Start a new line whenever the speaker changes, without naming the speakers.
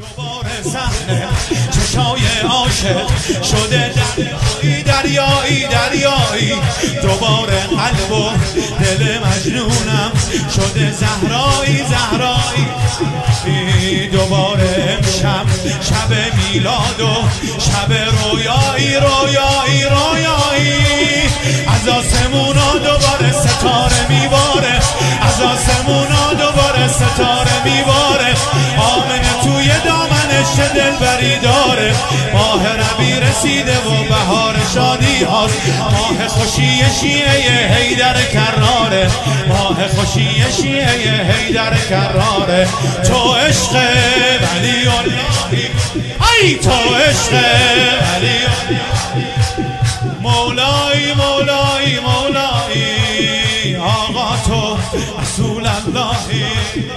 دوباره صحنه چشای عاشق شده دریایی دریایی، دوباره قلب و دل مجنونم شده زهرایی زهرایی. دوباره امشب شب میلاد و شب رویایی رویایی رویایی، از آسمونا دوباره ستاره میباره، از آسمونا دوباره ستاره میباره. آمنه توی دامنش دلبری داره، ماه ربی رسیده و بهار شادی هاست، ماه خوشی شیعه حیدر کراره، ماه خوشی شیعه حیدر کراره. تو عشق ولی اللهی، ای تو عشق ولی مولایی مولایی مولایی، آقا تو رسول اللهی.